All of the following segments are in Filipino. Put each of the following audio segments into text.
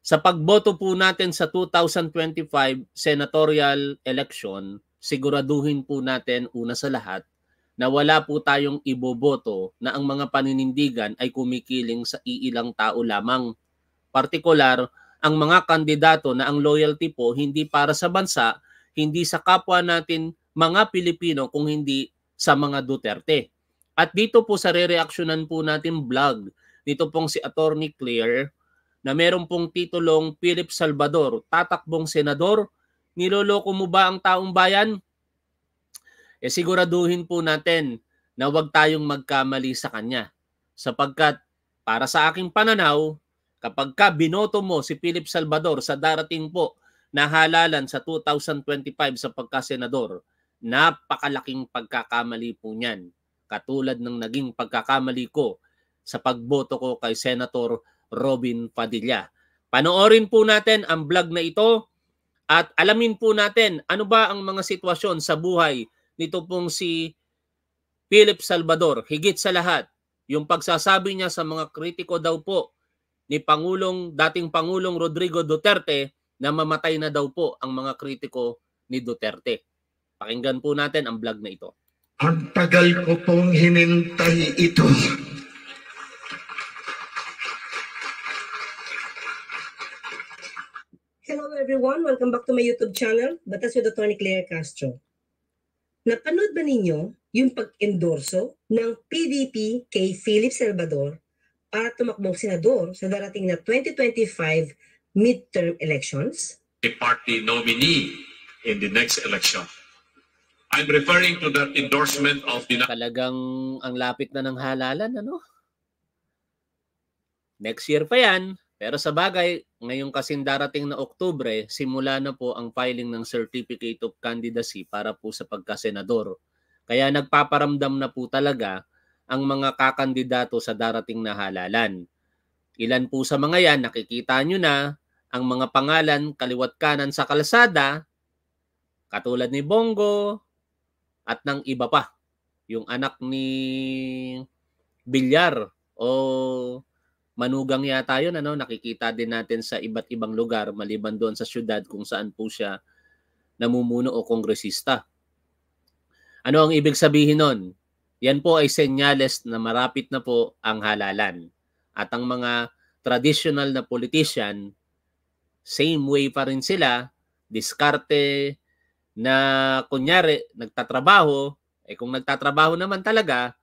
Sa pagboto po natin sa 2025 senatorial election, siguraduhin po natin una sa lahat na wala po tayong iboboto na ang mga paninindigan ay kumikiling sa iilang tao lamang. Partikular, ang mga kandidato na ang loyalty po hindi para sa bansa, hindi sa kapwa natin mga Pilipino kung hindi sa mga Duterte. At dito po sa re-reactionan po natin vlog, dito pong si Attorney Claire na meron pong titulong Philip Salvador, tatakbong senador, niloloko mo ba ang taong bayan? Siguraduhin po natin na huwag tayong magkamali sa kanya. Sapagkat para sa aking pananaw, kapag ka binoto mo si Philip Salvador sa darating po na halalan sa 2025 sa pagkasenador, napakalaking pagkakamali po niyan. Katulad ng naging pagkakamali ko sa pagboto ko kay Senator Robin Padilla. Panoorin po natin ang vlog na ito at alamin po natin ano ba ang mga sitwasyon sa buhay nito pong si Philip Salvador. Higit sa lahat, yung pagsasabi niya sa mga kritiko daw po ni dating Pangulong Rodrigo Duterte na mamatay na daw po ang mga kritiko ni Duterte. Pakinggan po natin ang vlog na ito. Ang tagal ko pong hinintay ito. Hello everyone, welcome back to my YouTube channel, Batas with Attorney Claire Castro. Napanood ba ninyo yung pag-endorso ng PDP kay Philip Salvador para tumakbong senador sa darating na 2025 midterm elections? A party nominee in the next election. I'm referring to that endorsement of the... Talagang ang lapit na ng halalan, ano? Next year pa yan. Pero sa bagay, ngayong kasing darating na Oktubre, simula na po ang filing ng Certificate of Candidacy para po sa pagkasenador. Kaya nagpaparamdam na po talaga ang mga kakandidato sa darating na halalan. Ilan po sa mga yan, nakikita nyo na ang mga pangalan kaliwat kanan sa kalsada, katulad ni Bongo at ng iba pa. Yung anak ni Villar o Manugang yata yun, ano? Nakikita din natin sa iba't ibang lugar maliban doon sa syudad kung saan po siya namumuno o kongresista. Ano ang ibig sabihin nun? Yan po ay senyales na marapit na po ang halalan. At ang mga traditional na politician, same way pa rin sila, diskarte na kunyari nagtatrabaho, kung nagtatrabaho naman talaga,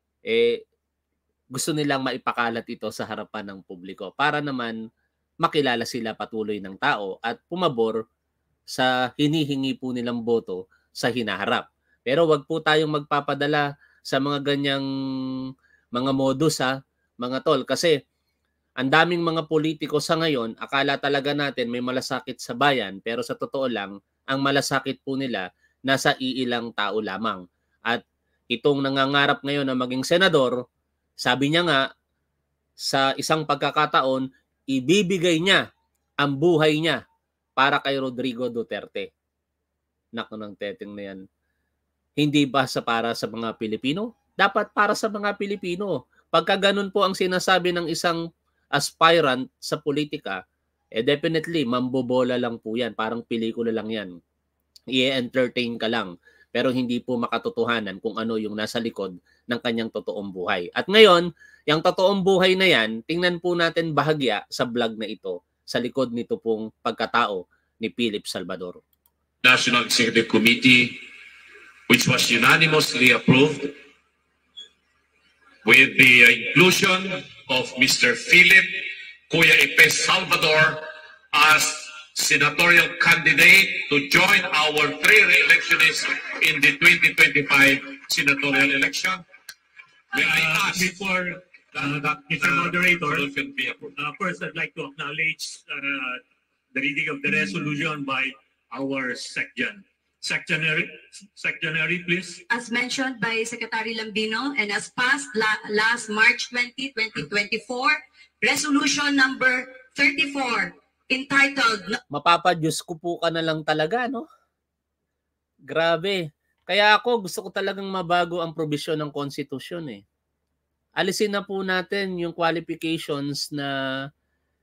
gusto nilang maipakalat ito sa harapan ng publiko para naman makilala sila patuloy ng tao at pumabor sa hinihingi po nilang boto sa hinaharap. Pero wag po tayong magpapadala sa mga ganyang mga modus mga tol, kasi ang daming mga politiko sa ngayon, akala talaga natin may malasakit sa bayan, pero sa totoo lang, ang malasakit po nila nasa iilang tao lamang. At itong nangangarap ngayon na maging senador, sabi niya nga, sa isang pagkakataon, ibibigay niya ang buhay niya para kay Rodrigo Duterte. Naku ng teteng na yan. Hindi ba para sa mga Pilipino? Dapat para sa mga Pilipino. Pagka ganun po ang sinasabi ng isang aspirant sa politika, definitely, mambobola lang po yan. Parang pelikula lang yan. I-entertain ka lang. Pero hindi po makatotohanan kung ano yung nasa likod ng kanyang totoong buhay. At ngayon, yung totoong buhay na yan, tingnan po natin bahagya sa vlog na ito, sa likod nito pong pagkatao ni Philip Salvador. National Executive Committee, which was unanimously approved with the inclusion of Mr. Philip Kuya Ipes Salvador as senatorial candidate to join our three re-electionists in the 2025 senatorial election. May I ask before Mr. Moderator, first I'd like to acknowledge the reading of the resolution by our section. Secretary, please. As mentioned by Secretary Lambino and as passed last March 20, 2024, Resolution number 34, entitled... Mapapadyos ko po ka na lang talaga, no? Grabe. Kaya ako gusto ko talagang mabago ang probisyon ng konstitusyon Alisin na po natin yung qualifications na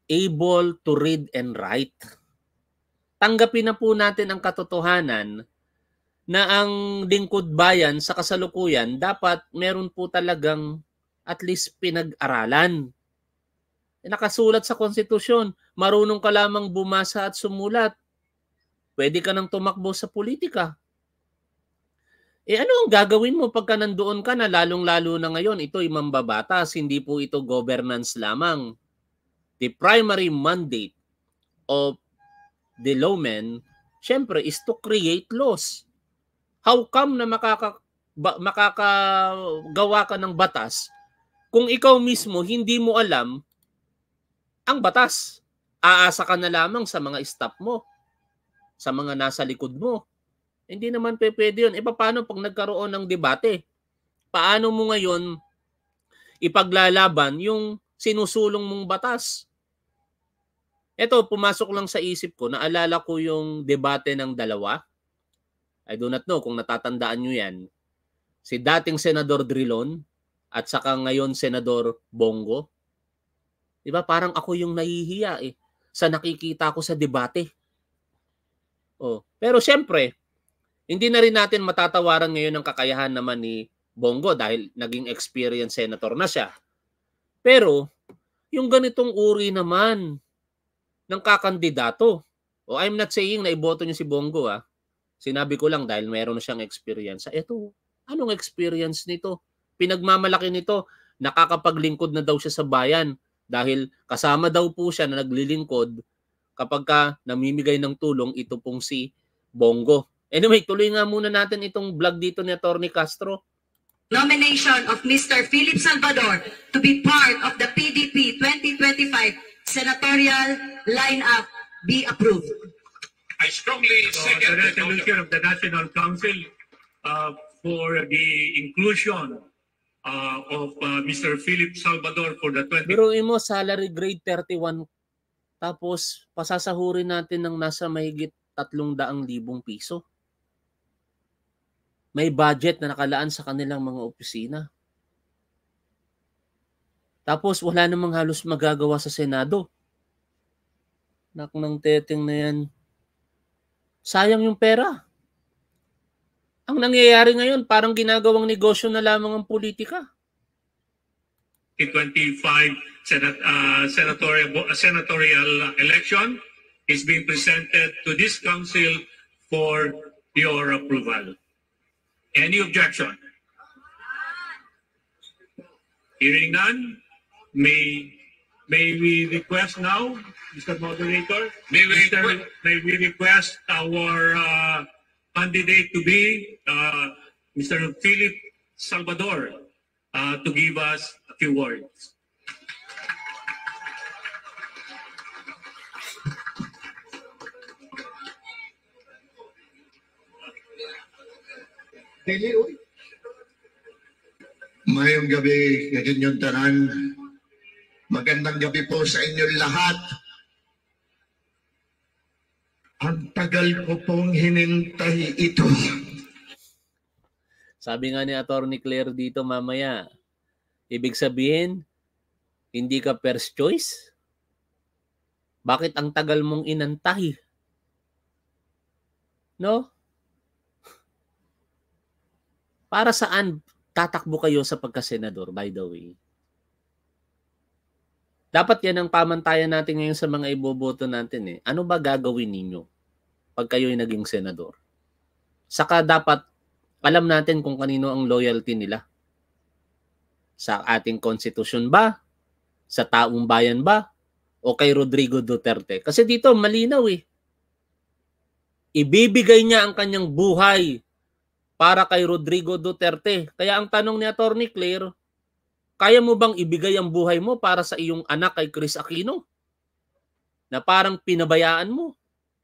able to read and write. Tanggapin na po natin ang katotohanan na ang lingkod bayan sa kasalukuyan dapat meron po talagang at least pinag-aralan. Nakasulat sa konstitusyon, marunong ka lamang bumasa at sumulat. Pwede ka nang tumakbo sa politika. Ano ang gagawin mo pagka nandoon ka na lalong-lalo na ngayon? Ito'y mambabatas, hindi po ito governance lamang. The primary mandate of the lawman, syempre, is to create laws. How come na makakagawa ka ng batas kung ikaw mismo hindi mo alam ang batas? Aasa ka na lamang sa mga staff mo, sa mga nasa likod mo. Hindi naman pwede yun. Paano pag nagkaroon ng debate? Paano mo ngayon ipaglalaban yung sinusulong mong batas? Ito, pumasok lang sa isip ko, naalala ko yung debate ng dalawa. I do not know kung natatandaan nyo yan. Si dating Senador Drilon at saka ngayon Senador Bongo. Diba? Parang ako yung nahihiya sa nakikita ko sa debate. Pero syempre, hindi na rin natin matatawaran ngayon ang kakayahan naman ni Bongo dahil naging experienced senator na siya. Pero, yung ganitong uri naman ng kakandidato, I'm not saying na iboto niyo si Bongo. Sinabi ko lang dahil meron na siyang experience. Eto, anong experience nito? Pinagmamalaki nito, nakakapaglingkod na daw siya sa bayan dahil kasama daw po siya na naglilingkod kapag ka namimigay ng tulong ito pong si Bongo. Anyway, tuloy nga muna natin itong vlog dito ni Atty. Castro. Nomination of Mr. Philip Salvador to be part of the PDP 2025 senatorial lineup be approved. I strongly The second the resolution of the National Council for the inclusion of Mr. Philip Salvador for the 20. Biruin mo, salary grade 31. Tapos, pasasahurin natin ng nasa mahigit 300,000 piso. May budget na nakalaan sa kanilang mga opisina. Tapos wala namang halos magagawa sa Senado. Nang teteng na yan. Sayang yung pera. Ang nangyayari ngayon, parang ginagawang negosyo na lamang ang politika. 2025 senatorial election is being presented to this council for your approval. Any objection? Hearing none, may we request now, Mr. Moderator, may we request our candidate to be Mr. Philip Salvador to give us a few words. Mayong gabi, kanyang tanan. Magandang gabi po sa inyong lahat. Ang tagal ko pong hinintay ito. Sabi nga ni Atty. Claire dito mamaya, ibig sabihin, hindi ka first choice? Bakit ang tagal mong inantay? No? Para saan tatakbo kayo sa pagkasenador, by the way? Dapat yan ang pamantayan natin ngayon sa mga iboboto natin. Ano ba gagawin ninyo pag kayo'y naging senador? Saka dapat alam natin kung kanino ang loyalty nila. Sa ating konstitusyon ba? Sa taong bayan ba? O kay Rodrigo Duterte? Kasi dito malinaw Ibibigay niya ang kanyang buhay para kay Rodrigo Duterte. Kaya ang tanong ni Atty. Claire, kaya mo bang ibigay ang buhay mo para sa iyong anak kay Chris Aquino? Na parang pinabayaan mo.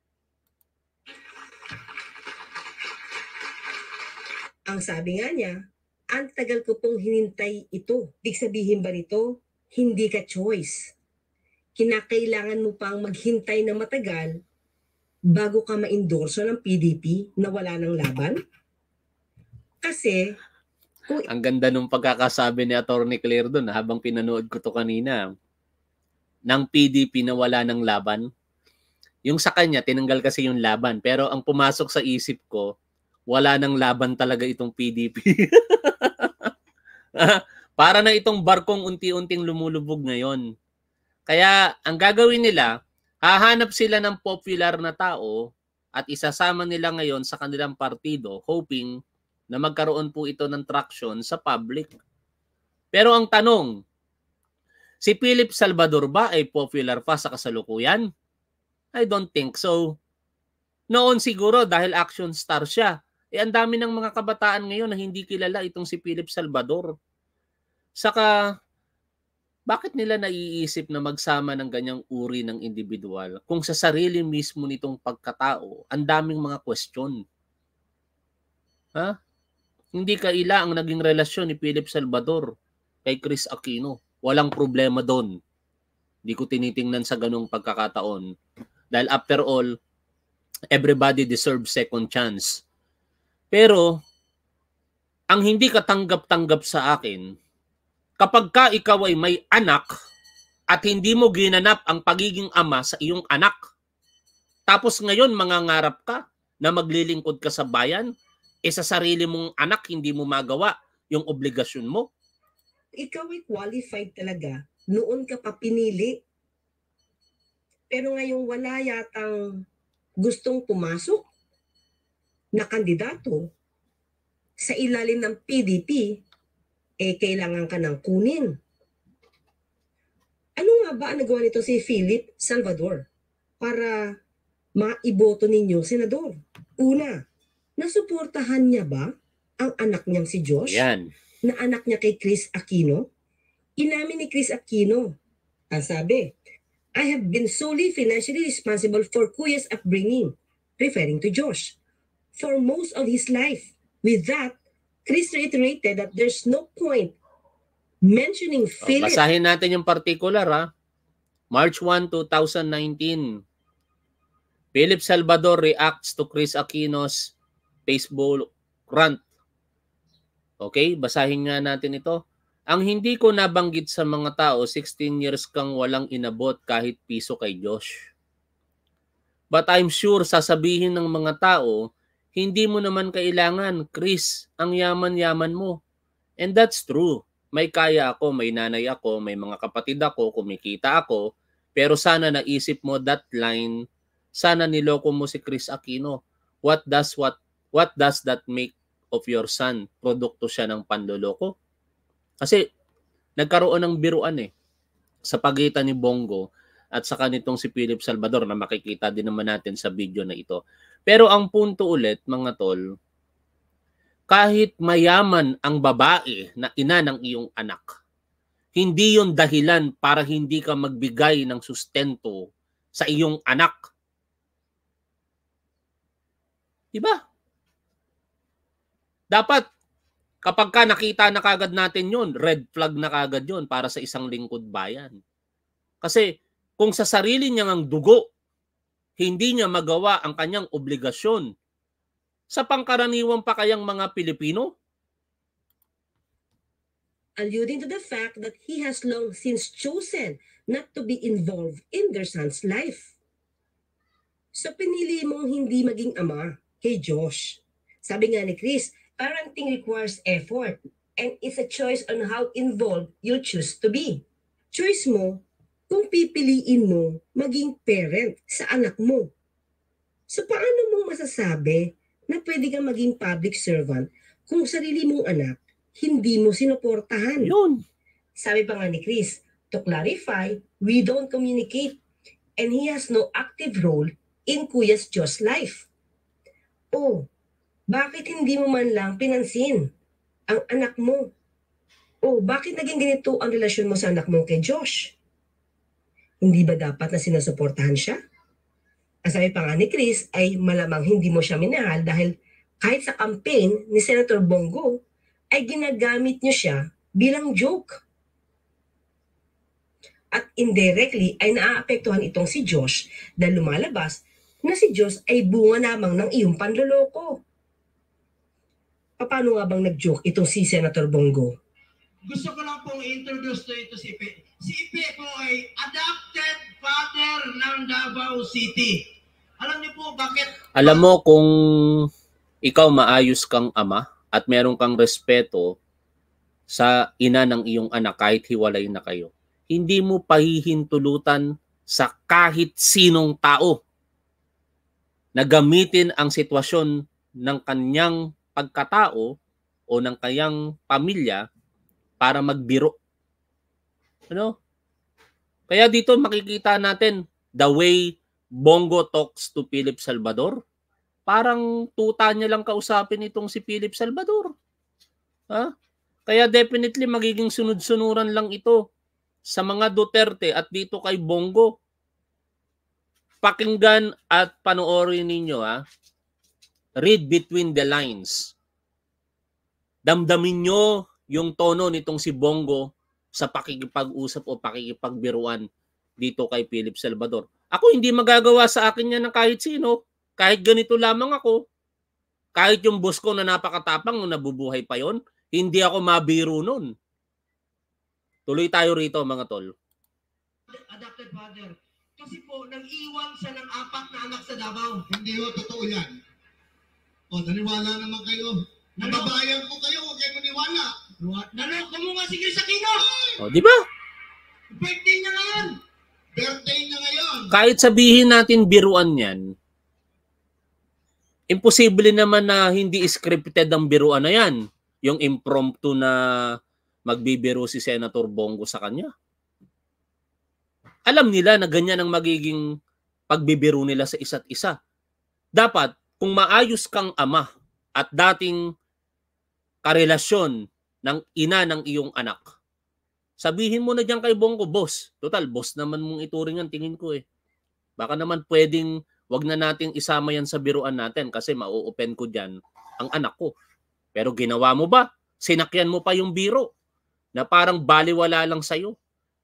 Ang sabi nga niya, ang tagal ko pong hinintay ito. Ibig sabihin ba nito, hindi ka choice. Kinakailangan mo pang maghintay ng matagal bago ka ma-endorso ng PDP na wala ng laban? Kasi, ang ganda nung pagkakasabi ni Atty. Claire doon habang pinanood ko to kanina. ng PDP na wala ng laban. Yung sa kanya, tinanggal kasi yung laban. Pero ang pumasok sa isip ko, wala ng laban talaga itong PDP. Para na itong barkong unti-unting lumulubog ngayon. Kaya ang gagawin nila, hahanap sila ng popular na tao at isasama nila ngayon sa kanilang partido, hoping na magkaroon po ito ng traction sa public. Pero ang tanong, si Philip Salvador ba ay popular pa sa kasalukuyan? I don't think so. Noon siguro dahil action star siya. Ang dami ng mga kabataan ngayon na hindi kilala itong si Philip Salvador. Saka, bakit nila naiisip na magsama ng ganyang uri ng individual kung sa sarili mismo nitong pagkatao, ang daming mga question? Ha? Hindi kaila ang naging relasyon ni Philip Salvador kay Chris Aquino. Walang problema doon. Hindi ko tinitingnan sa ganung pagkakataon. Dahil after all, everybody deserves second chance. Pero, ang hindi katanggap-tanggap sa akin, kapag ka ikaw ay may anak at hindi mo ginanap ang pagiging ama sa iyong anak, tapos ngayon mangangarap ka na maglilingkod ka sa bayan, sa sarili mong anak hindi mo magawa yung obligasyon mo. Ikaw ay qualified talaga. Noon ka pa pinili. Pero ngayong wala yatang gustong pumasok na kandidato sa ilalim ng PDP, kailangan ka ng kunin. Ano nga ba ang nagawa nito si Philip Salvador para maiboto ninyo, Senador? Una, nasuportahan niya ba ang anak niyang si Josh? Yan. Na anak niya kay Chris Aquino? Inamin ni Chris Aquino. Ang sabi, I have been solely financially responsible for Kuya's upbringing, referring to Josh, for most of his life. With that, Chris reiterated that there's no point mentioning Philip. Basahin natin yung particular ha. March 1, 2019. Philip Salvador reacts to Chris Aquino's Facebook rant. Okay, basahin nga natin ito. Ang hindi ko nabanggit sa mga tao, 16 years kang walang inabot kahit piso kay Josh. But I'm sure sasabihin ng mga tao, hindi mo naman kailangan, Chris, ang yaman-yaman mo. And that's true. May kaya ako, may nanay ako, may mga kapatid ako, kumikita ako, pero sana naisip mo that line, sana niloko mo si Chris Aquino. What does that make of your son? Produkto siya ng panloloko? Kasi nagkaroon ng biruan sa pagitan ni Bongo at saka nitong si Philip Salvador na makikita din naman natin sa video na ito. Pero ang punto ulit mga tol, kahit mayaman ang babae na ina ng iyong anak, hindi yon dahilan para hindi ka magbigay ng sustento sa iyong anak. Diba? Dapat kapag ka nakita na kagad natin yun, red flag na kagad yun para sa isang lingkod bayan. Kasi kung sa sarili niya ang dugo, hindi niya magawa ang kanyang obligasyon, sa pangkaraniwan pa kayang mga Pilipino? Alluding to the fact that he has long since chosen not to be involved in their son's life. So pinili mong hindi maging ama kay Josh. Sabi nga ni Chris, parenting requires effort and it's a choice on how involved you choose to be. Choice mo kung pipiliin mo maging parent sa anak mo. So paano mo masasabi na pwede kang maging public servant kung sarili mong anak hindi mo sinuportahan? Yun. Sabi pa nga ni Chris, to clarify, we don't communicate and he has no active role in Kuya's Josh's life. Oh, bakit hindi mo man lang pinansin ang anak mo? Oh, bakit naging ganito ang relasyon mo sa anak mo kay Josh? Hindi ba dapat na sinusuportahan siya? Ang sabi pa nga ni Chris ay malamang hindi mo siya minahal dahil kahit sa campaign ni Senator Bongo ay ginagamit niyo siya bilang joke. At indirectly ay naaapektuhan itong si Josh dahil lumalabas na si Josh ay bunga namang ng iyong panloloko. Paano nga bang nag-joke itong si Senator Bongo? Gusto ko lang pong i-introduce to ito si Ipe po ay adopted father ng Davao City. Alam niyo po bakit? Alam mo, kung ikaw maayos kang ama at meron kang respeto sa ina ng iyong anak kahit hiwalay na kayo, hindi mo pahihintulutan sa kahit sinong tao na gamitin ang sitwasyon ng kanyang pagkatao o ng kanyang pamilya para magbiro. Ano? Kaya dito makikita natin the way Bongo talks to Philip Salvador. Parang tuta niya lang kausapin itong si Philip Salvador. Ha? Kaya definitely magiging sunod-sunuran lang ito sa mga Duterte at dito kay Bongo. Pakinggan at panoorin ninyo, ha. Read between the lines. Damdamin nyo yung tono nitong si Bongo sa pakikipag-usap o pakikipagbiruan dito kay Philip Salvador. Ako hindi magagawa sa akin yan ng kahit sino. Kahit ganito lamang ako. Kahit yung boss ko na napakatapang nung nabubuhay pa yon, hindi ako mabiro nun. Tuloy tayo rito, mga tol. Adopted father. Kasi po, nag-iwan siya ng 4 na anak sa Davao. Hindi ho, totoo yan. O, naniwala naman kayo. Nababayan ko kayo, huwag kayo maniwala. Naloko mo nga si Chris Aquino! O, di ba? Birthday niya ngayon! Birthday na ngayon. Kahit sabihin natin biruan yan, imposible naman na hindi scripted ang biruan na yan. Yung impromptu na magbibiro si Senator Bongo sa kanya. Alam nila na ganyan ang magiging pagbibiro nila sa isa't isa. Dapat, kung maayos kang ama at dating karelasyon ng ina ng iyong anak, sabihin mo na diyan kay Bongo, boss. Total, boss naman mong ituring ang tingin ko eh. Baka naman pwedeng wag na nating isama yan sa biruan natin kasi mau-open ko diyan ang anak ko. Pero ginawa mo ba? Sinakyan mo pa yung biro na parang baliwala lang sa'yo.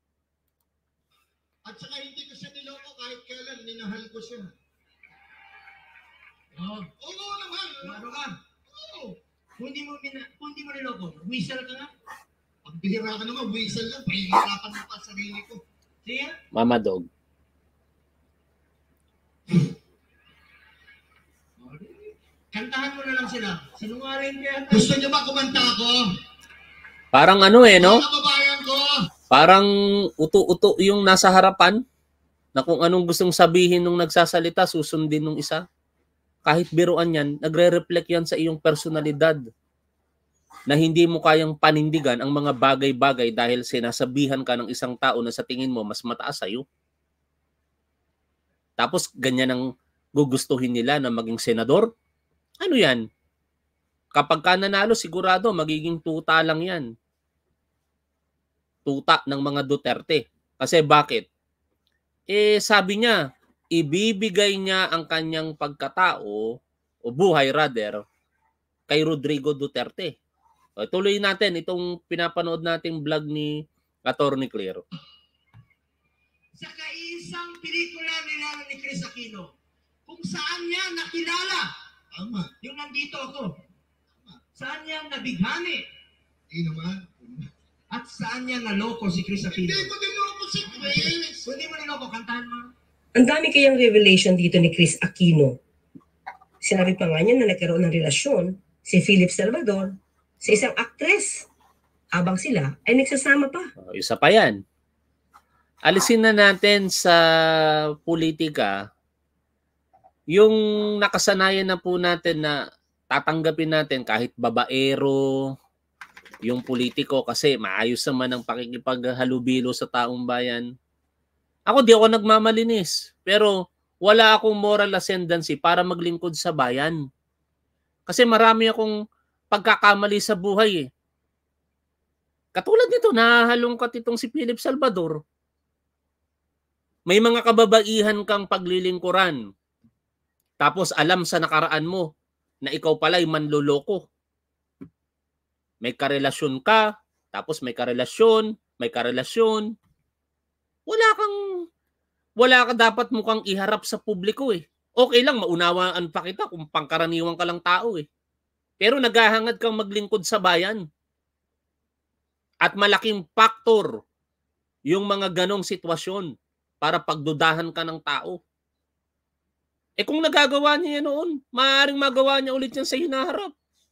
At saka hindi ko siya niloko kahit kailan, minahal ko siya. Oo. Oo naman. Ano ka? Oo. Kung hindi mo niloko, whistle ka nga. Pag bihira ka naman, whistle lang, pahihirapan mo pa sarili ko. Sige. Mama Dog. Kantahan mo na lang sila. Sinungaling kaya. Gusto niyo ba kumanta ako? Parang ano eh, no? Mga kababayan ko. Parang uto-uto yung nasa harapan na kung anong gustong sabihin nung nagsasalita, susundin nung isa. Kahit biruan yan, nagre-reflect yan sa iyong personalidad na hindi mo kayang panindigan ang mga bagay-bagay dahil sinasabihan ka ng isang tao na sa tingin mo mas mataas sa'yo. Tapos ganyan ang gugustuhin nila na maging senador. Ano yan? Kapag ka nanalo, sigurado magiging tuta lang yan. Tuta ng mga Duterte. Kasi bakit? Eh sabi niya, ibibigay niya ang kanyang pagkatao o buhay rather kay Rodrigo Duterte. O, tuloy natin itong pinapanood nating vlog ni Attorney Claire. Sa kaisang pelikula nila ni Chris Aquino, kung saan niya nakilala, Tama. yung nandito ako, saan niya nabighani, Hindi naman. at saan niya naloko si Chris Aquino. Hindi ko niloko si Chris. Kung di mo niloko, kantahan mo. Ang dami kayang revelation dito ni Chris Aquino. Sinabi pa nga niya na nagkaroon ng relasyon si Philip Salvador sa isang aktres habang sila ay nagsasama pa. O, isa pa yan. Alisin na natin sa politika yung nakasanayan na po natin na tatanggapin natin kahit babaero yung politiko kasi maayos naman ang pakikipaghalubilo sa taong bayan. Ako di ako nagmamalinis, pero wala akong moral ascendancy para maglingkod sa bayan. Kasi marami akong pagkakamali sa buhay eh. Katulad nito, nahahalungkat itong si Philip Salvador. May mga kababaihan kang paglilingkuran. Tapos alam sa nakaraan mo na ikaw pala'y manloloko. May karelasyon ka, tapos may karelasyon. Wala ka dapat mukhang iharap sa publiko eh. Okay lang, maunawaan pa kita kung pangkaraniwan ka lang tao eh. Pero naghahangad kang maglingkod sa bayan. At malaking factor yung mga ganong sitwasyon para pagdudahan ka ng tao. Eh kung nagagawa niya noon, maaaring magawa niya ulit yan sa hinaharap.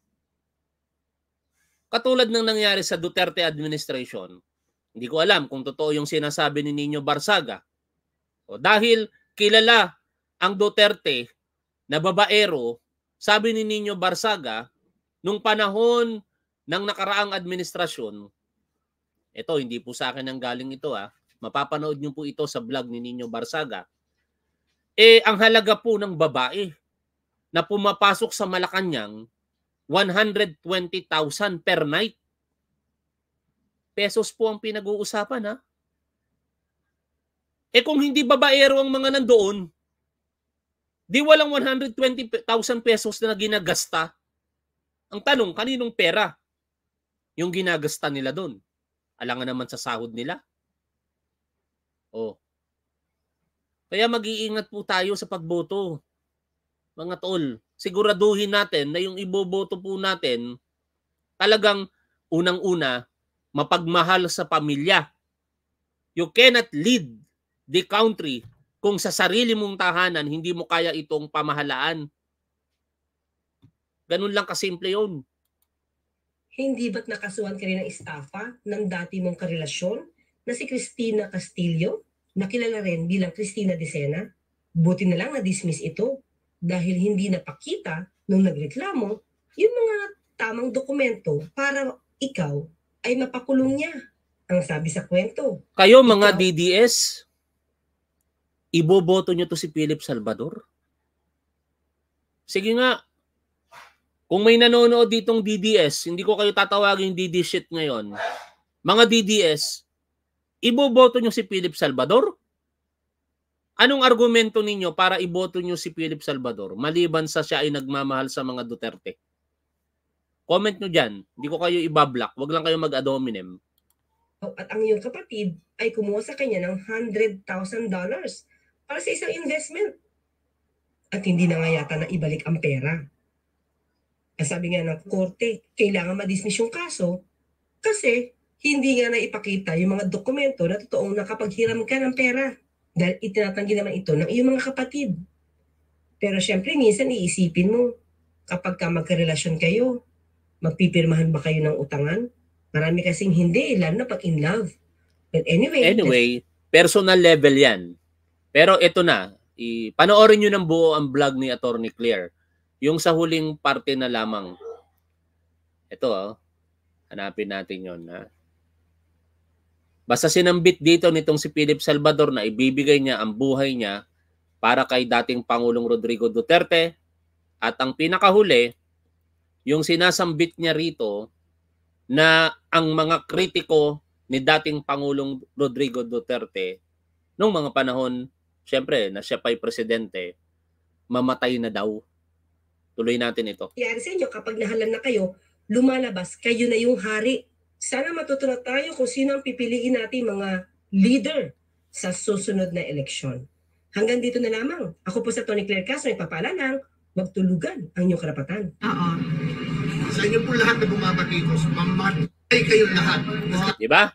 Katulad ng nangyari sa Duterte administration, hindi ko alam kung totoo yung sinasabi ni Nino Barsaga. O dahil kilala ang Duterte na babaero, sabi ni Nino Barsaga, nung panahon ng nakaraang administrasyon, ito hindi po sa akin ang galing ito mapapanood niyo po ito sa vlog ni Nino Barsaga, ang halaga po ng babae na pumapasok sa Malacanang, 120,000 per night. Pesos po ang pinag-uusapan kung hindi babaero ang mga nandoon, di walang 120,000 pesos na ginagasta. Ang tanong, kaninong pera yung ginagasta nila doon? Alangan naman sa sahod nila. Kaya mag-iingat po tayo sa pagboto. Mga tol, siguraduhin natin na yung iboboto po natin talagang unang-una mapagmahal sa pamilya. You cannot lead the country kung sa sarili mong tahanan hindi mo kaya itong pamahalaan. Ganun lang kasimple yun. Hindi ba't nakasuhan ka rin ng estafa ng dati mong karelasyon na si Cristina Castillo, na kilala rin bilang Cristina Dicena? Buti na lang na-dismiss ito dahil hindi napakita nung nagreklamo yung mga tamang dokumento para ikaw ay mapakulong niya. Ang sabi sa kwento. Kayo mga DDS, iboboto nyo to si Philip Salvador? Sige nga. Kung may nanonood ditong DDS, hindi ko kayo tatawagin DD shit ngayon. Mga DDS, iboboto nyo si Philip Salvador? Anong argumento ninyo para iboto nyo si Philip Salvador maliban sa siya ay nagmamahal sa mga Duterte? Comment nyo dyan. Hindi ko kayo ibablock. Huwag lang kayo mag-ad-hominem. At ang iyong kapatid ay kumuha sa kanya ng $100,000 para sa isang investment. At hindi na nga yata na ibalik ang pera. Ang sabi nga ng korte, kailangan ma-dismiss yung kaso kasi hindi nga na ipakita yung mga dokumento na totoong nakapaghiram ka ng pera. Dahil itinatanggi naman ito ng iyong mga kapatid. Pero syempre, minsan iisipin mo, kapag ka magkarelasyon kayo, magpipirmahan ba kayo ng utangan? Marami kasing hindi, lalo na pag in love. But anyway, personal level yan. Pero ito na, panoorin nyo ng buo ang vlog ni Attorney Claire. Yung sa huling parte na lamang. Ito, hanapin natin yon. Basta sinambit dito nitong si Philip Salvador na ibibigay niya ang buhay niya para kay dating Pangulong Rodrigo Duterte. At ang pinakahuli, yung sinasambit niya rito na ang mga kritiko ni dating Pangulong Rodrigo Duterte nung mga panahon, syempre, na siya pa'y presidente, mamatay na daw. Tuloy natin ito. Kaya sa inyo, kapag nahalan na kayo, lumalabas, kayo na yung hari. Sana matutunan tayo kung sino ang pipiliin natin mga leader sa susunod na eleksyon. Hanggang dito na lamang. Ako po sa Tony Claire Castro, ipapalalang, huwag tulugan ang inyong karapatan. Sa inyo po lahat na bumabatikos, mamatay kayong lahat. Diba?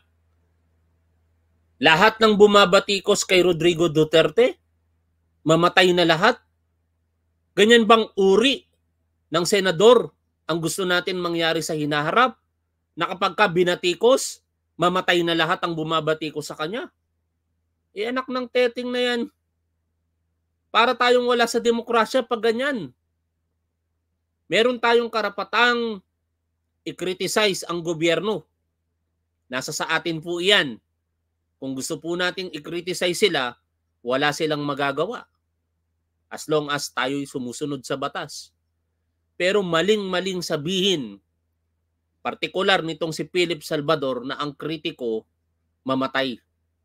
Lahat ng bumabatikos kay Rodrigo Duterte, mamatay na lahat. Ganyan bang uri ng senador ang gusto natin mangyari sa hinaharap? Na kapag ka binatikos, mamatay na lahat ang bumabatikos sa kanya? Anak ng teting na yan. Para tayong wala sa demokrasya pag ganyan. Meron tayong karapatang i-criticize ang gobyerno. Nasa sa atin po iyan. Kung gusto po nating i-criticize sila, wala silang magagawa. As long as tayo'y sumusunod sa batas. Pero maling-maling sabihin, partikular nitong si Philip Salvador na ang kritiko mamatay.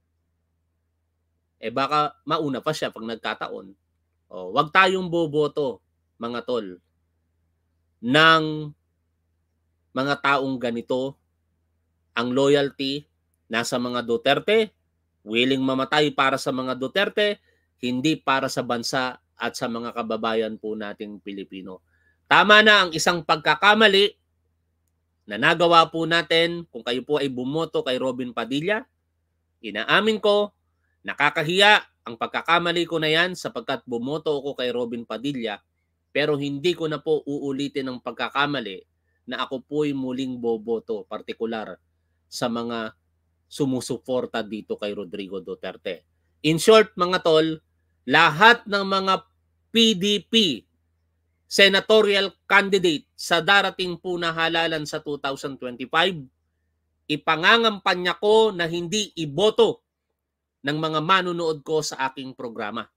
Baka mauna pa siya pag nagkataon. Wag tayong boboto, mga tol, ng mga taong ganito. Ang loyalty nasa mga Duterte, willing mamatay para sa mga Duterte, hindi para sa bansa at sa mga kababayan po nating Pilipino. Tama na ang isang pagkakamali na nagawa po natin kung kayo po ay bumoto kay Robin Padilla. Inaamin ko, nakakahiya ang pagkakamali ko na yan sapagkat bumoto ako kay Robin Padilla, pero hindi ko na po uulitin ang pagkakamali na ako po'y muling boboto, partikular sa mga sumusuporta dito kay Rodrigo Duterte. In short, mga tol, lahat ng mga PDP senatorial candidate sa darating po na halalan sa 2025, ipangangampanya ko na hindi iboto ng mga manunood ko sa aking programa.